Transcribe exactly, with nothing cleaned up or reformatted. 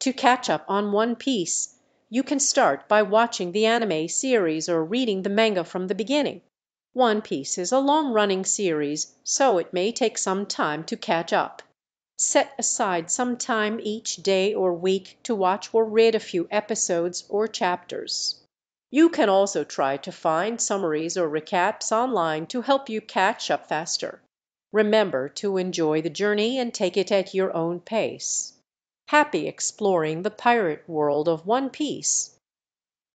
To catch up on One Piece, you can start by watching the anime series or reading the manga from the beginning. One Piece is a long-running series, so it may take some time to catch up. Set aside some time each day or week to watch or read a few episodes or chapters. You can also try to find summaries or recaps online to help you catch up faster. Remember to enjoy the journey and take it at your own pace. Happy exploring the pirate world of One Piece.